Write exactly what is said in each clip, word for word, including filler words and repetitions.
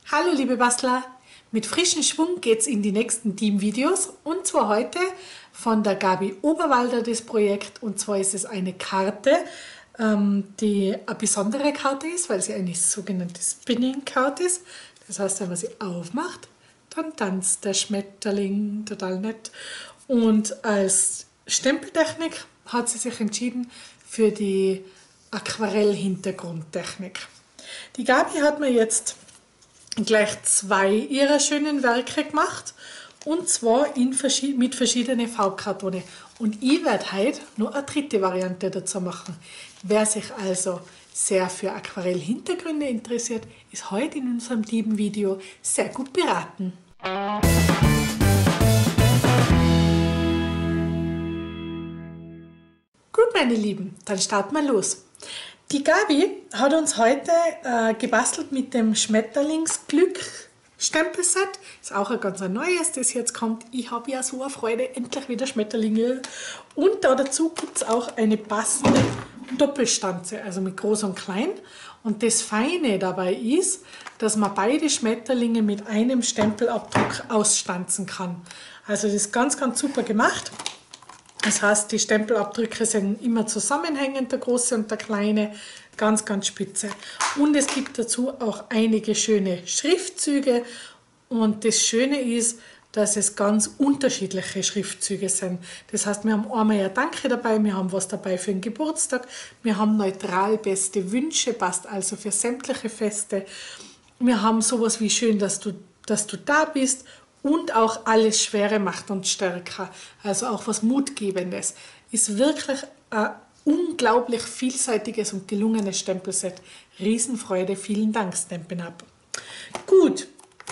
Hallo liebe Bastler, mit frischem Schwung geht's in die nächsten Teamvideos und zwar heute von der Gabi Oberwalder das Projekt, und zwar ist es eine Karte, ähm, die eine besondere Karte ist, weil sie eine sogenannte Spinning Card ist. Das heißt, wenn man sie aufmacht, dann tanzt der Schmetterling, total nett. Und als Stempeltechnik hat sie sich entschieden für die Aquarell-Hintergrundtechnik. Die Gabi hat mir jetzt gleich zwei ihrer schönen Werke gemacht, und zwar in verschied mit verschiedenen Farbkartone. Und ich werde heute noch eine dritte Variante dazu machen. Wer sich also sehr für Aquarell-Hintergründe interessiert, ist heute in unserem Team-Video sehr gut beraten. Gut, meine Lieben, dann starten wir los. Die Gabi hat uns heute äh, gebastelt mit dem Schmetterlingsglück Stempelset. Ist auch ein ganz neues, das jetzt kommt. Ich habe ja so eine Freude, endlich wieder Schmetterlinge. Und da dazu gibt es auch eine passende Doppelstanze, also mit groß und klein. Und das Feine dabei ist, dass man beide Schmetterlinge mit einem Stempelabdruck ausstanzen kann. Also das ist ganz, ganz super gemacht. Das heißt, die Stempelabdrücke sind immer zusammenhängend, der große und der kleine, ganz, ganz spitze. Und es gibt dazu auch einige schöne Schriftzüge. Und das Schöne ist, dass es ganz unterschiedliche Schriftzüge sind. Das heißt, wir haben einmal ein Danke dabei, wir haben was dabei für den Geburtstag, wir haben neutral beste Wünsche, passt also für sämtliche Feste. Wir haben sowas wie schön, dass du, dass du da bist. Und auch alles Schwere macht uns stärker, also auch was Mutgebendes. Ist wirklich ein unglaublich vielseitiges und gelungenes Stempelset. Riesenfreude, vielen Dank Stampin' Up! Gut,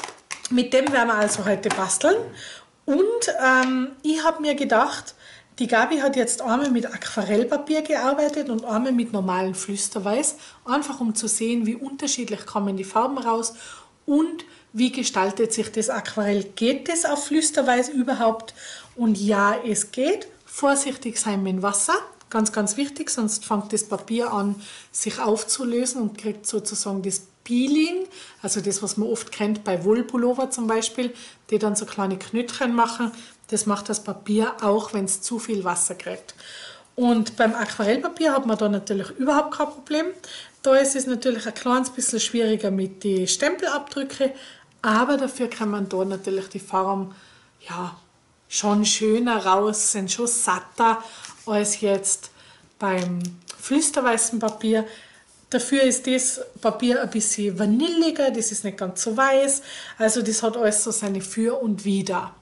mit dem werden wir also heute basteln. Und ähm, ich habe mir gedacht, die Gabi hat jetzt einmal mit Aquarellpapier gearbeitet und einmal mit normalem Flüsterweiß, einfach um zu sehen, wie unterschiedlich kommen die Farben raus und wie gestaltet sich das Aquarell? Geht das auf Flüsterweiß überhaupt? Und ja, es geht. Vorsichtig sein mit dem Wasser, ganz, ganz wichtig, sonst fängt das Papier an, sich aufzulösen und kriegt sozusagen das Peeling, also das, was man oft kennt bei Wollpullover zum Beispiel, die dann so kleine Knötchen machen. Das macht das Papier auch, wenn es zu viel Wasser kriegt. Und beim Aquarellpapier hat man da natürlich überhaupt kein Problem. Da ist es natürlich ein kleines bisschen schwieriger mit den Stempelabdrücken, aber dafür kann man da natürlich die Farben ja, schon schöner raus, sind schon satter als jetzt beim flüsterweißen Papier. Dafür ist das Papier ein bisschen vanilliger, das ist nicht ganz so weiß, also das hat alles so seine Für und Wider.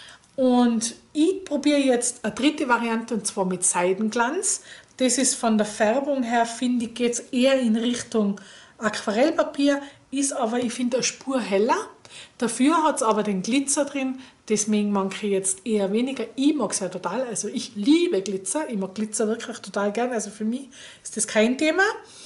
Und ich probiere jetzt eine dritte Variante, und zwar mit Seidenglanz. Das ist von der Färbung her, finde ich, geht es eher in Richtung Aquarellpapier, ist aber, ich finde, eine Spur heller. Dafür hat es aber den Glitzer drin, deswegen manche jetzt eher weniger. Ich mag es ja total, also ich liebe Glitzer, ich mag Glitzer wirklich total gern, also für mich ist das kein Thema.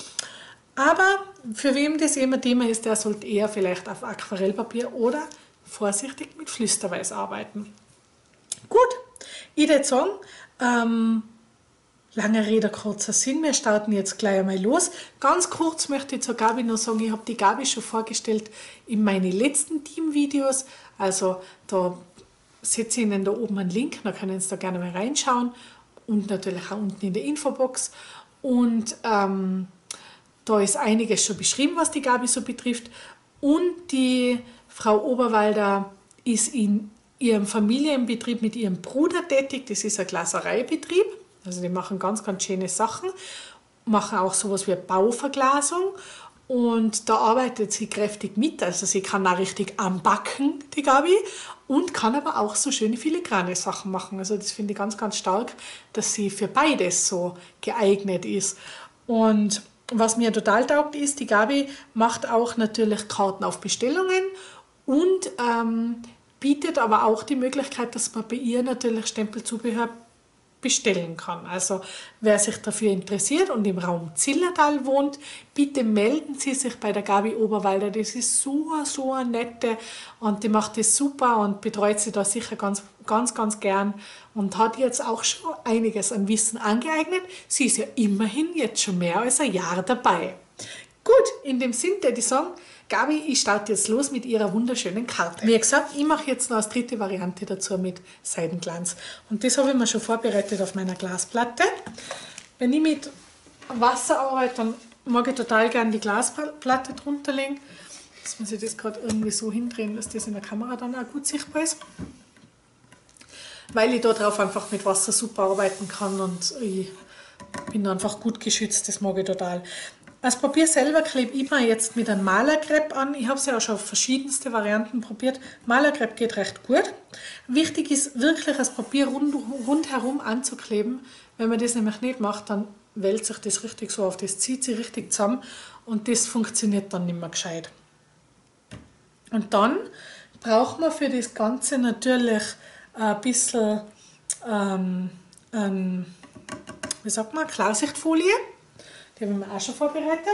Aber für wem das immer Thema ist, der sollte eher vielleicht auf Aquarellpapier oder vorsichtig mit Flüsterweiß arbeiten. Gut, ich würde sagen, ähm, lange Rede, kurzer Sinn, wir starten jetzt gleich einmal los. Ganz kurz möchte ich zur Gabi noch sagen, ich habe die Gabi schon vorgestellt in meinen letzten Teamvideos. Also da setze ich Ihnen da oben einen Link, da können Sie da gerne mal reinschauen. Und natürlich auch unten in der Infobox. Und ähm, da ist einiges schon beschrieben, was die Gabi so betrifft. Und die Frau Oberwalder ist in ihrem Familienbetrieb mit ihrem Bruder tätig. Das ist ein Glasereibetrieb. Also die machen ganz, ganz schöne Sachen, machen auch sowas wie eine Bauverglasung, und da arbeitet sie kräftig mit, also sie kann auch richtig anbacken, die Gabi, und kann aber auch so schöne filigrane Sachen machen. Also das finde ich ganz, ganz stark, dass sie für beides so geeignet ist. Und was mir total taugt ist, die Gabi macht auch natürlich Karten auf Bestellungen und ähm, bietet aber auch die Möglichkeit, dass man bei ihr natürlich Stempelzubehör bestellen kann. Also wer sich dafür interessiert und im Raum Zillertal wohnt, bitte melden Sie sich bei der Gabi Oberwalder. Das ist so, so eine nette, und die macht das super und betreut sie da sicher ganz, ganz, ganz gern und hat jetzt auch schon einiges an Wissen angeeignet. Sie ist ja immerhin jetzt schon mehr als ein Jahr dabei. Gut, in dem Sinn würde ich sagen, Gabi, ich starte jetzt los mit ihrer wunderschönen Karte. Wie gesagt, ich mache jetzt noch als dritte Variante dazu mit Seidenglanz. Und das habe ich mir schon vorbereitet auf meiner Glasplatte. Wenn ich mit Wasser arbeite, dann mag ich total gerne die Glasplatte drunter legen. Jetzt muss ich das gerade irgendwie so hindrehen, dass das in der Kamera dann auch gut sichtbar ist. Weil ich da drauf einfach mit Wasser super arbeiten kann und ich bin einfach gut geschützt, das mag ich total. Das Papier selber klebe ich mir jetzt mit einem Malerkrepp an. Ich habe es ja auch schon auf verschiedenste Varianten probiert. Malerkrepp geht recht gut. Wichtig ist wirklich, das Papier rund, rundherum anzukleben. Wenn man das nämlich nicht macht, dann wälzt sich das richtig so auf. Das zieht sich richtig zusammen und das funktioniert dann nicht mehr gescheit. Und dann braucht man für das Ganze natürlich ein bisschen ähm, ähm, wie sagt man, Klarsichtfolie. Die habe ich mir auch schon vorbereitet.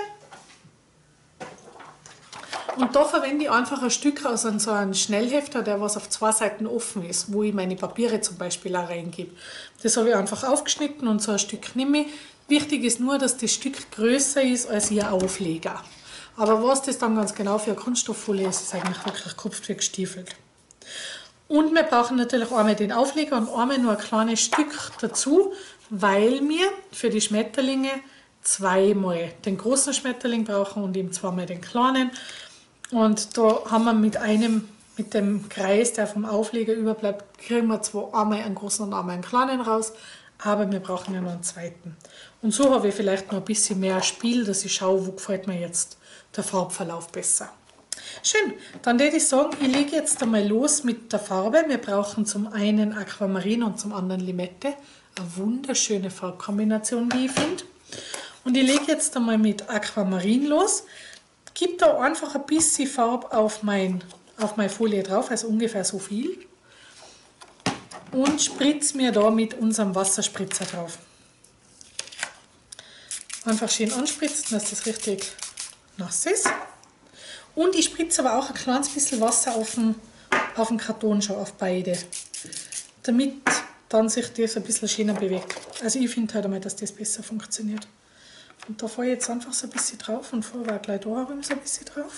Und da verwende ich einfach ein Stück aus so einem Schnellhefter, der was auf zwei Seiten offen ist, wo ich meine Papiere zum Beispiel auch reingebe. Das habe ich einfach aufgeschnitten und so ein Stück nehme ich. Wichtig ist nur, dass das Stück größer ist als Ihr Aufleger. Aber was das dann ganz genau für eine Kunststofffolie ist, ist eigentlich wirklich kupft wie gestiefelt. Und wir brauchen natürlich einmal den Aufleger und einmal nur ein kleines Stück dazu, weil wir für die Schmetterlinge zweimal den großen Schmetterling brauchen und eben zweimal den kleinen. Und da haben wir mit einem, mit dem Kreis, der vom Aufleger überbleibt, kriegen wir zwar einmal einen großen und einmal einen kleinen raus, aber wir brauchen ja noch einen zweiten. Und so habe ich vielleicht noch ein bisschen mehr Spiel, dass ich schaue, wo gefällt mir jetzt der Farbverlauf besser. Schön, dann würde ich sagen, ich lege jetzt einmal los mit der Farbe. Wir brauchen zum einen Aquamarin und zum anderen Limette. Eine wunderschöne Farbkombination, wie ich finde. Und ich lege jetzt einmal mit Aquamarin los. Gebe da einfach ein bisschen Farbe auf, mein, auf meine Folie drauf, also ungefähr so viel. Und spritze mir da mit unserem Wasserspritzer drauf. Einfach schön anspritzen, dass das richtig nass ist. Und ich spritze aber auch ein kleines bisschen Wasser auf den, auf den Karton schon, auf beide. Damit dann sich das ein bisschen schöner bewegt. Also ich finde halt einmal, dass das besser funktioniert. Und da fahre ich jetzt einfach so ein bisschen drauf und vorher war gleich da herum so ein bisschen drauf.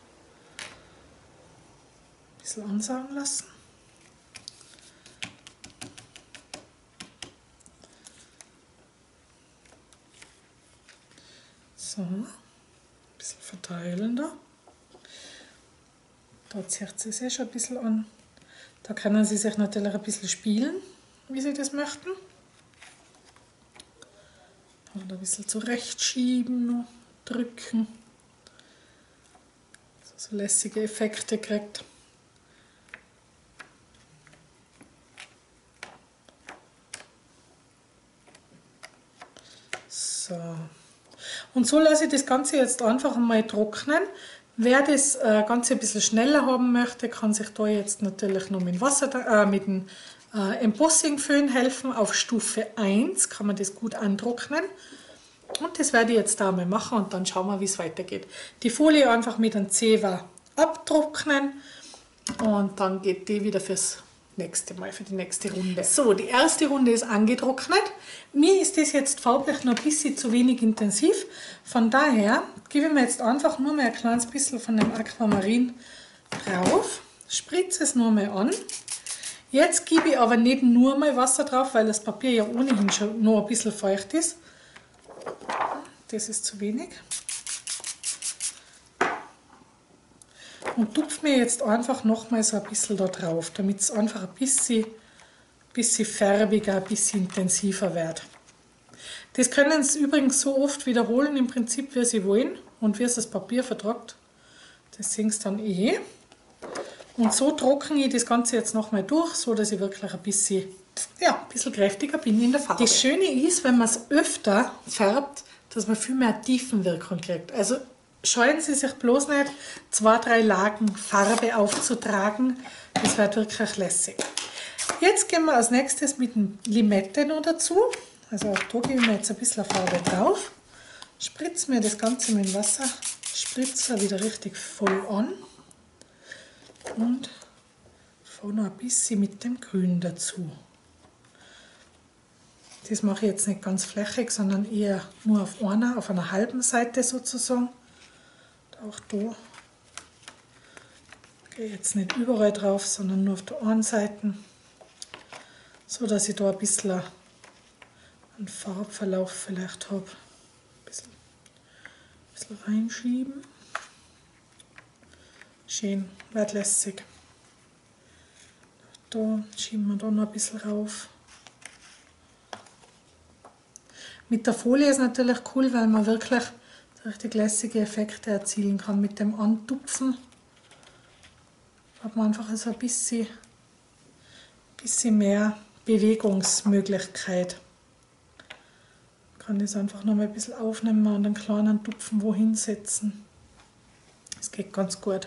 Ein bisschen ansaugen lassen. So, ein bisschen verteilen da. Da zieht sie sich schon ein bisschen an. Da können Sie sich natürlich ein bisschen spielen, wie Sie das möchten. Oder ein bisschen zurechtschieben, noch drücken. So, so lässige Effekte kriegt. So. Und so lasse ich das Ganze jetzt einfach einmal trocknen. Wer das Ganze ein bisschen schneller haben möchte, kann sich da jetzt natürlich noch mit, Wasser, äh, mit dem äh, Embossing-Föhn helfen. Auf Stufe eins kann man das gut antrocknen. Und das werde ich jetzt da mal machen und dann schauen wir, wie es weitergeht. Die Folie einfach mit einem Zewa abtrocknen und dann geht die wieder fürs nächste Mal, für die nächste Runde. So, die erste Runde ist angetrocknet. Mir ist das jetzt farblich noch ein bisschen zu wenig intensiv. Von daher gebe ich mir jetzt einfach nur mal ein kleines bisschen von dem Aquamarin drauf. Spritze es nur mal an. Jetzt gebe ich aber nicht nur mal Wasser drauf, weil das Papier ja ohnehin schon noch ein bisschen feucht ist. Das ist zu wenig. Und tupfe mir jetzt einfach noch mal so ein bisschen da drauf, damit es einfach ein bisschen, bisschen färbiger, ein bisschen intensiver wird. Das können Sie übrigens so oft wiederholen, im Prinzip, wie Sie wollen und wie es das Papier vertragt. Das sehen Sie dann eh. Und so trockne ich das Ganze jetzt noch mal durch, so dass ich wirklich ein bisschen, ja, ein bisschen kräftiger bin in der Farbe. Das Schöne ist, wenn man es öfter färbt, dass man viel mehr Tiefenwirkung kriegt. Also scheuen Sie sich bloß nicht, zwei, drei Lagen Farbe aufzutragen. Das wird wirklich lässig. Jetzt gehen wir als nächstes mit dem Limette noch dazu. Also auch da gebe ich mir jetzt ein bisschen Farbe drauf. Spritze mir das Ganze mit dem Wasserspritzer wieder richtig voll an. Und fahre noch ein bisschen mit dem Grün dazu. Das mache ich jetzt nicht ganz flächig, sondern eher nur auf einer, auf einer halben Seite sozusagen. auch da. Ich gehe jetzt nicht überall drauf, sondern nur auf der einen Seite, so dass ich da ein bisschen einen Farbverlauf vielleicht habe. Ein bisschen, ein bisschen reinschieben. Schön, wird lässig. Da schieben wir da noch ein bisschen rauf. Mit der Folie ist natürlich cool, weil man wirklich richtig lässige Effekte erzielen kann. Mit dem Antupfen hat man einfach so ein bisschen, bisschen mehr Bewegungsmöglichkeit. Man kann das einfach noch mal ein bisschen aufnehmen und einen kleinen Tupfen wohin setzen. Das geht ganz gut.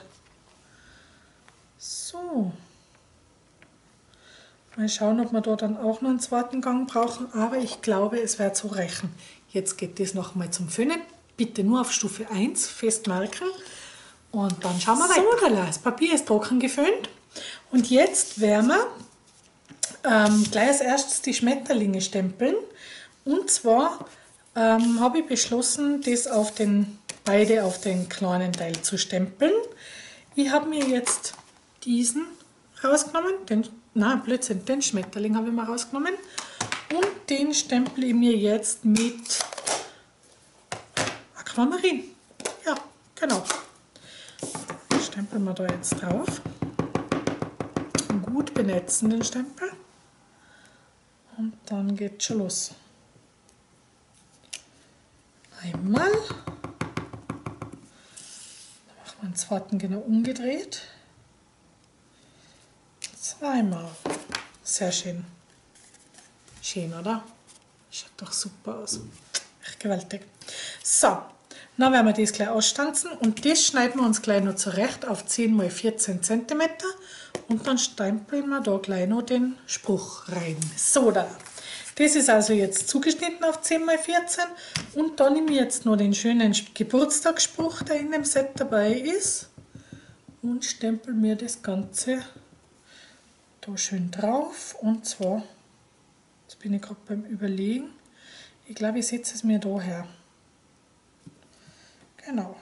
So. Mal schauen, ob wir da dann auch noch einen zweiten Gang brauchen, aber ich glaube, es wird so reichen. Jetzt geht das noch mal zum Föhnen. Bitte nur auf Stufe eins festmerken und dann schauen wir weiter. So, das Papier ist trocken geföhnt und jetzt werden wir ähm, gleich als erstes die Schmetterlinge stempeln. Und zwar ähm, habe ich beschlossen, das auf den, beide auf den kleinen Teil zu stempeln. Ich habe mir jetzt diesen rausgenommen, den, nein, Blödsinn, den Schmetterling habe ich mal rausgenommen und den stempel ich mir jetzt mit Aquamarin. Ja, genau. Stempeln wir da jetzt drauf. Gut benetzen den Stempel und dann geht schon los. Einmal, dann machen wir den zweiten genau umgedreht. Zweimal. Sehr schön. Schön, oder? Schaut doch super aus. Echt gewaltig. So, dann werden wir das gleich ausstanzen und das schneiden wir uns gleich noch zurecht auf zehn mal vierzehn Zentimeter und dann stempeln wir da gleich noch den Spruch rein. So, da. Das ist also jetzt zugeschnitten auf zehn mal vierzehn und dann nehme ich jetzt noch den schönen Geburtstagsspruch, der in dem Set dabei ist und stempel mir das Ganze da schön drauf und zwar, jetzt bin ich gerade beim Überlegen, ich glaube, ich setze es mir da her. Genau.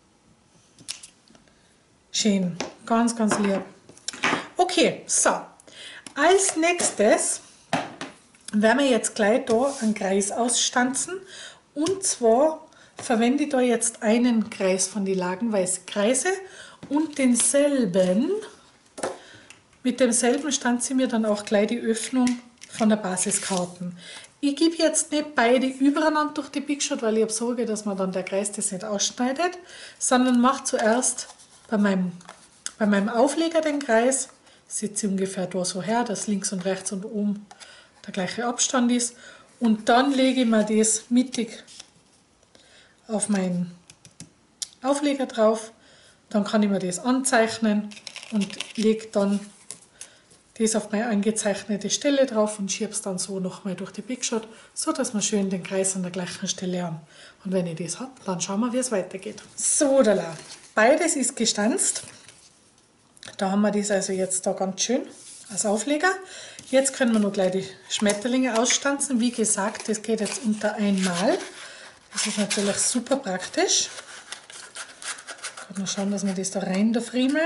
Schön, ganz, ganz lieb. Okay, so. Als nächstes werden wir jetzt gleich da einen Kreis ausstanzen und zwar verwende ich da jetzt einen Kreis von die Lagenweiße Kreise und denselben, mit demselben stanze ich mir dann auch gleich die Öffnung von der Basiskarten. Ich gebe jetzt nicht beide übereinander durch die Big Shot, weil ich habe Sorge, dass man dann der Kreis das nicht ausschneidet, sondern mache zuerst bei meinem, bei meinem Aufleger den Kreis, setze ich ungefähr da so her, dass links und rechts und oben der gleiche Abstand ist und dann lege ich mir das mittig auf meinen Aufleger drauf, dann kann ich mir das anzeichnen und lege dann das auf meine angezeichnete Stelle drauf und schiebe es dann so nochmal durch die Big Shot, so dass wir schön den Kreis an der gleichen Stelle haben. Und wenn ich das habe, dann schauen wir, wie es weitergeht. So, da beides ist gestanzt. Da haben wir das also jetzt da ganz schön als Aufleger. Jetzt können wir noch gleich die Schmetterlinge ausstanzen. Wie gesagt, das geht jetzt unter einmal. Das ist natürlich super praktisch. Kann man schauen, dass wir das da rein da friemeln.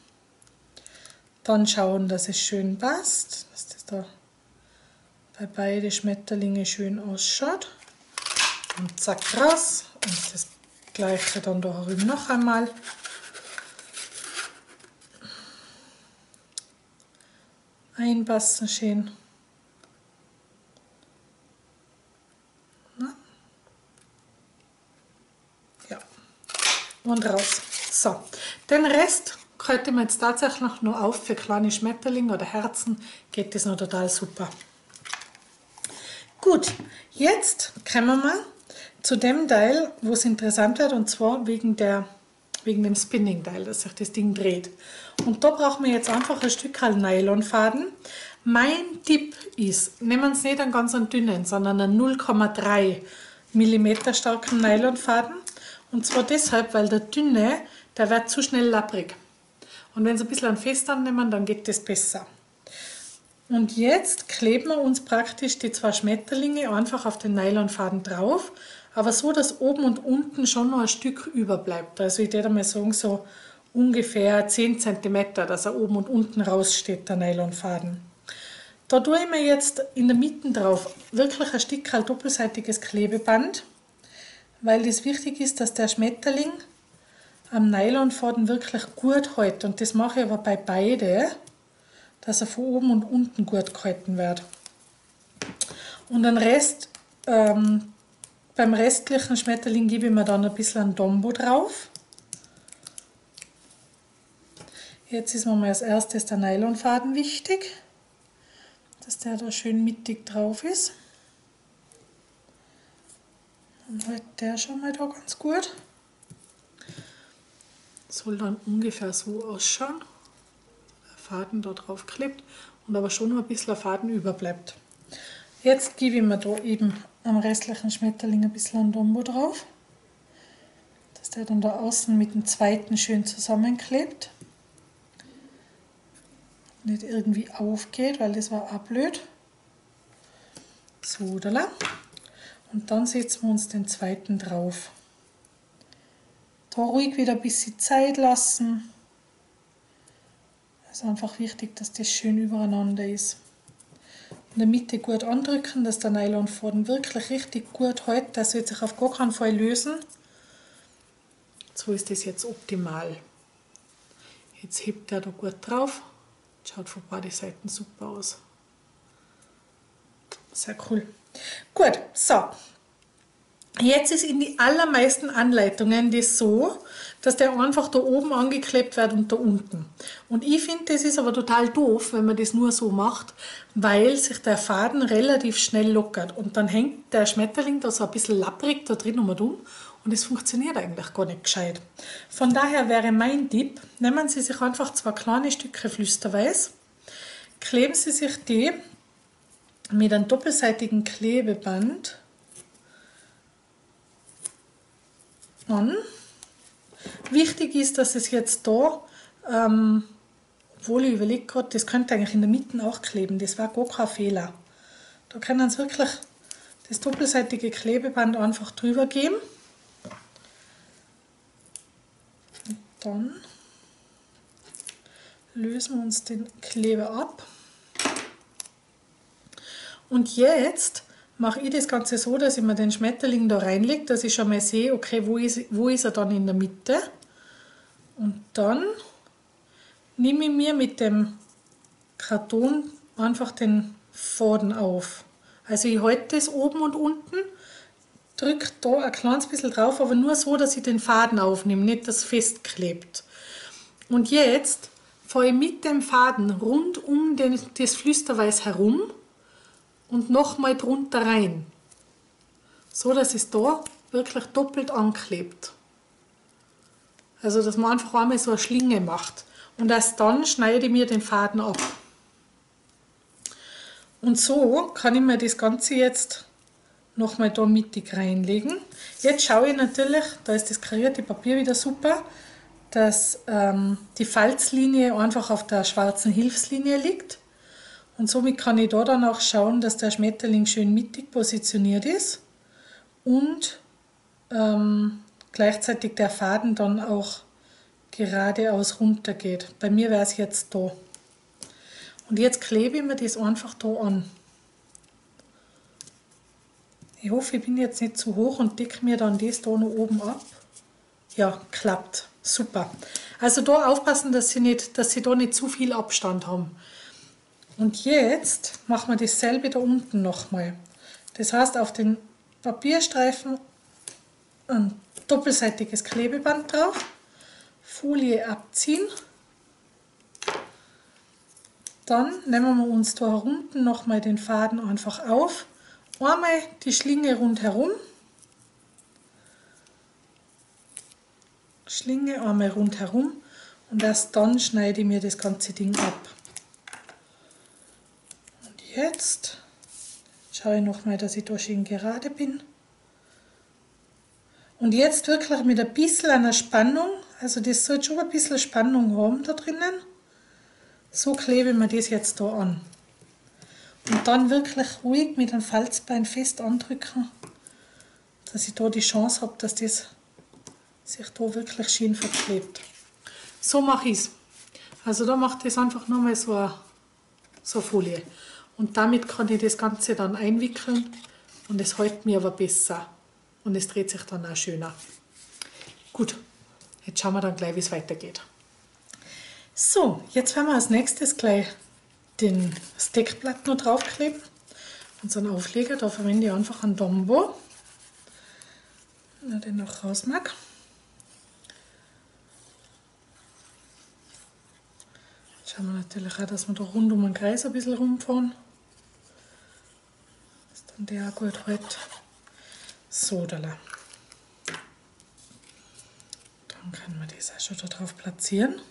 Dann schauen, dass es schön passt, dass das da bei beiden Schmetterlinge schön ausschaut. Und zack, raus. Und das gleiche dann da herüben noch einmal. Einpassen schön. Na? Ja. Und raus. So, den Rest könnte man jetzt tatsächlich noch auf für kleine Schmetterlinge oder Herzen, geht das noch total super. Gut, jetzt kommen wir zu dem Teil, wo es interessant wird, und zwar wegen, der, wegen dem Spinning-Teil, dass sich das Ding dreht. Und da brauchen wir jetzt einfach ein Stück Nylonfaden. Mein Tipp ist, nehmen Sie nicht einen ganz dünnen, sondern einen null Komma drei Millimeter starken Nylonfaden. Und zwar deshalb, weil der dünne, der wird zu schnell lapprig. Und wenn Sie ein bisschen an fest annehmen, dann geht das besser. Und jetzt kleben wir uns praktisch die zwei Schmetterlinge einfach auf den Nylonfaden drauf. aber so, dass oben und unten schon noch ein Stück überbleibt. Also ich würde mal sagen, so ungefähr zehn Zentimeter, dass er oben und unten raussteht, der Nylonfaden. Da tue ich mir jetzt in der Mitte drauf wirklich ein Stück halt doppelseitiges Klebeband, weil es wichtig ist, dass der Schmetterling am Nylonfaden wirklich gut hält. Und das mache ich aber bei beide, dass er von oben und unten gut gehalten wird. Und den Rest, ähm, beim restlichen Schmetterling gebe ich mir dann ein bisschen ein Dombo drauf. Jetzt ist mir mal als erstes der Nylonfaden wichtig, dass der da schön mittig drauf ist. Dann hält der schon mal da ganz gut. Soll dann ungefähr so ausschauen. Der Faden da drauf klebt und aber schon noch ein bisschen Faden überbleibt. Jetzt gebe ich mir da eben am restlichen Schmetterling ein bisschen ein Dombo drauf, dass der dann da außen mit dem zweiten schön zusammenklebt. Nicht irgendwie aufgeht, weil das war auch blöd. So, da. Und dann setzen wir uns den zweiten drauf. Da ruhig wieder ein bisschen Zeit lassen. Es ist einfach wichtig, dass das schön übereinander ist. In der Mitte gut andrücken, dass der Nylonfaden wirklich richtig gut hält. Der soll sich auf gar keinen Fall lösen. So ist das jetzt optimal. Jetzt hebt der da gut drauf. Schaut von beiden Seiten super aus. Sehr cool. Gut, so. Jetzt ist in die allermeisten Anleitungen das so, dass der einfach da oben angeklebt wird und da unten. Und ich finde, das ist aber total doof, wenn man das nur so macht, weil sich der Faden relativ schnell lockert. Und dann hängt der Schmetterling da so ein bisschen lapprig da drin um und um. Und es funktioniert eigentlich gar nicht gescheit. Von daher wäre mein Tipp, nehmen Sie sich einfach zwei kleine Stücke Flüsterweiß, kleben Sie sich die mit einem doppelseitigen Klebeband an. Wichtig ist, dass es jetzt da, ähm, obwohl ich überlege gerade, das könnte eigentlich in der Mitte auch kleben, das war gar kein Fehler. Da können Sie wirklich das doppelseitige Klebeband einfach drüber geben. Dann lösen wir uns den Kleber ab. Und jetzt mache ich das Ganze so, dass ich mir den Schmetterling da reinlege, dass ich schon mal sehe, okay, wo ist, wo ist er dann in der Mitte. Und dann nehme ich mir mit dem Karton einfach den Faden auf. Also ich halte das oben und unten, drücke da ein kleines bisschen drauf, aber nur so, dass ich den Faden aufnehme, nicht dass es festklebt. Und jetzt fahre ich mit dem Faden rund um den, das Flüsterweiß herum und nochmal drunter rein, so dass es da wirklich doppelt anklebt. Also dass man einfach einmal so eine Schlinge macht und erst dann schneide ich mir den Faden ab. Und so kann ich mir das Ganze jetzt nochmal da mittig reinlegen. Jetzt schaue ich natürlich, da ist das karierte Papier wieder super, dass ähm, die Falzlinie einfach auf der schwarzen Hilfslinie liegt. Und somit kann ich da dann auch schauen, dass der Schmetterling schön mittig positioniert ist und ähm, gleichzeitig der Faden dann auch geradeaus runter geht. Bei mir wäre es jetzt da. Und jetzt klebe ich mir das einfach da an. Ich hoffe, ich bin jetzt nicht zu hoch und decke mir dann das da noch oben ab. Ja, klappt. Super. Also da aufpassen, dass Sie, nicht, dass Sie da nicht zu viel Abstand haben. Und jetzt machen wir dasselbe da unten nochmal. Das heißt, auf den Papierstreifen ein doppelseitiges Klebeband drauf, Folie abziehen. Dann nehmen wir uns da unten nochmal den Faden einfach auf. Einmal die Schlinge rundherum. Schlinge einmal rundherum und erst dann schneide ich mir das ganze Ding ab. Und jetzt schaue ich nochmal, dass ich da schön gerade bin. Und jetzt wirklich mit ein bisschen einer Spannung, also das sollte schon ein bisschen Spannung haben da drinnen. So klebe ich mir das jetzt da an. Und dann wirklich ruhig mit dem Falzbein fest andrücken, dass ich da die Chance habe, dass das sich da wirklich schön verklebt. So mache ich es. Also da mache ich das einfach nochmal so eine, so eine Folie. Und damit kann ich das Ganze dann einwickeln und es hält mir aber besser. Und es dreht sich dann auch schöner. Gut, jetzt schauen wir dann gleich, wie es weitergeht. So, jetzt werden wir als nächstes gleich den Steckblatt noch draufkleben. Unseren Aufleger, da verwende ich einfach einen Dombo, wenn ich den noch raus mag. Jetzt schauen wir natürlich auch, dass wir da rund um den Kreis ein bisschen rumfahren. Dass dann der auch gut hält. So, da. Dann können wir das auch schon da drauf platzieren.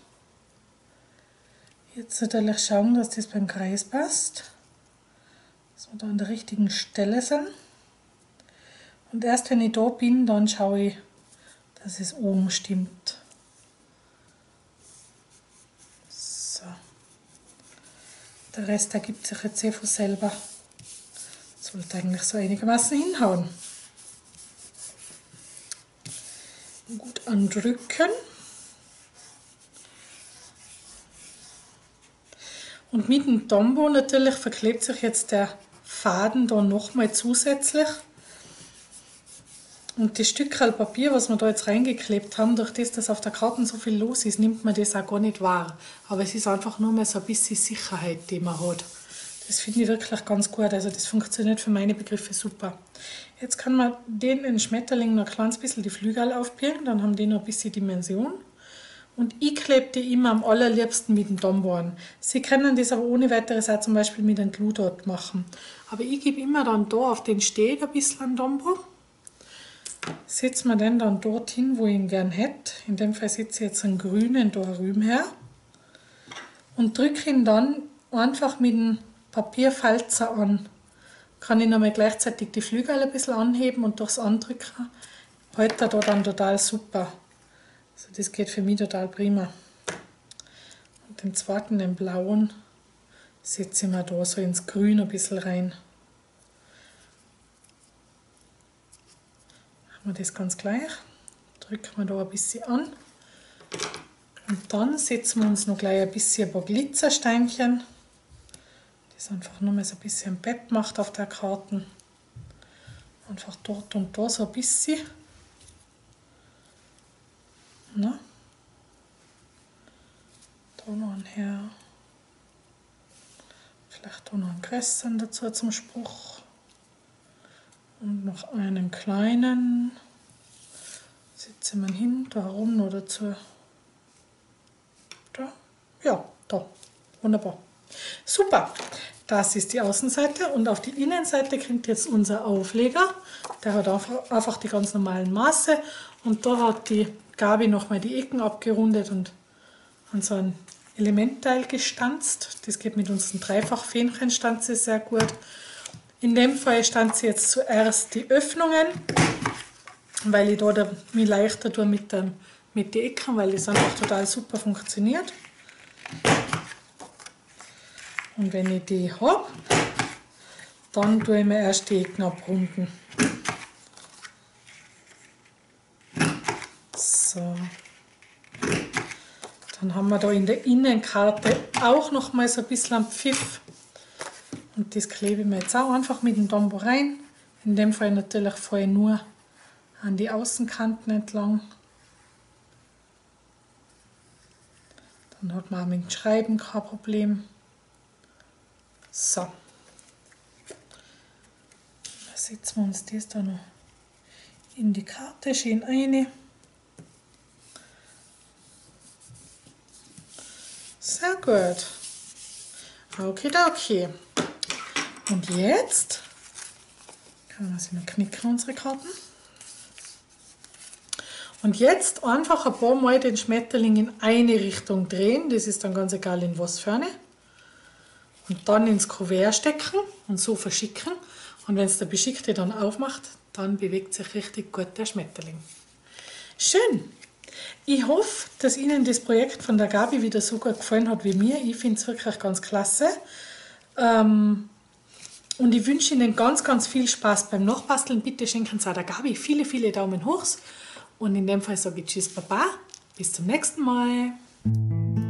Jetzt natürlich schauen, dass das beim Kreis passt. Dass wir da an der richtigen Stelle sind. Und erst wenn ich da bin, dann schaue ich, dass es oben stimmt. So. Der Rest ergibt sich jetzt eh von selber. Sollte eigentlich so einigermaßen hinhauen. Gut andrücken. Und mit dem Dombo natürlich verklebt sich jetzt der Faden da nochmal zusätzlich. Und das Stück Papier, was wir da jetzt reingeklebt haben, durch das, dass auf der Karte so viel los ist, nimmt man das auch gar nicht wahr. Aber es ist einfach nur mal so ein bisschen Sicherheit, die man hat. Das finde ich wirklich ganz gut. Also das funktioniert für meine Begriffe super. Jetzt kann man den, den Schmetterling noch ein kleines bisschen die Flügel aufbiegen, dann haben die noch ein bisschen Dimension. Und ich klebe die immer am allerliebsten mit dem Dombo an. Sie können das aber ohne weiteres auch zum Beispiel mit einem Glue Dot machen. Aber ich gebe immer dann da auf den Steg ein bisschen an Dombo. Setze mir den dann dorthin, wo ich ihn gern hätte. In dem Fall setze ich jetzt einen grünen da drüben her. Und drücke ihn dann einfach mit dem Papierfalzer an. Kann ich nochmal gleichzeitig die Flügel ein bisschen anheben und durchs Andrücken hält er da dann total super. Also das geht für mich total prima. Und den zweiten, den blauen, setze ich mir da so ins Grün ein bisschen rein. Machen wir das ganz gleich. Drücken wir da ein bisschen an. Und dann setzen wir uns noch gleich ein bisschen ein paar Glitzersteinchen. Das einfach nur mal so ein bisschen Pep macht auf der Karte. Einfach dort und da so ein bisschen. Na? Da noch ein her. Vielleicht auch noch einen größeren dazu zum Spruch. Und noch einen kleinen. Setzen wir hin, da herum noch dazu. Da. Ja, da. Wunderbar. Super. Das ist die Außenseite und auf die Innenseite kommt jetzt unser Aufleger. Der hat einfach die ganz normalen Maße und da hat die Gabi nochmal die Ecken abgerundet und an so ein Elementteil gestanzt. Das geht mit unseren Dreifach-Fähnchenstanze sehr gut. In dem Fall stanze ich jetzt zuerst die Öffnungen, weil ich da mich leichter tue mit, den, mit den Ecken, weil das einfach total super funktioniert. Und wenn ich die habe, dann tue ich mir erst die Ecken abrunden. So. Dann haben wir da in der Innenkarte auch noch mal so ein bisschen einen Pfiff. Und das klebe ich mir jetzt auch einfach mit dem Dombo rein. In dem Fall natürlich vorher nur an die Außenkanten entlang. Dann hat man auch mit dem Schreiben kein Problem. So. Dann setzen wir uns das da noch in die Karte schön rein. Sehr gut. Okay, okay. Und jetzt können wir sie noch knicken, unsere Karten. Und jetzt einfach ein paar Mal den Schmetterling in eine Richtung drehen. Das ist dann ganz egal in was für eine. Und dann ins Kuvert stecken und so verschicken. Und wenn es der Beschickte dann aufmacht, dann bewegt sich richtig gut der Schmetterling. Schön! Ich hoffe, dass Ihnen das Projekt von der Gabi wieder so gut gefallen hat wie mir. Ich finde es wirklich ganz klasse. Ähm, Und ich wünsche Ihnen ganz, ganz viel Spaß beim Nachbasteln. Bitte schenken Sie auch der Gabi viele, viele Daumen hoch. Und in dem Fall sage ich Tschüss, Baba. Bis zum nächsten Mal.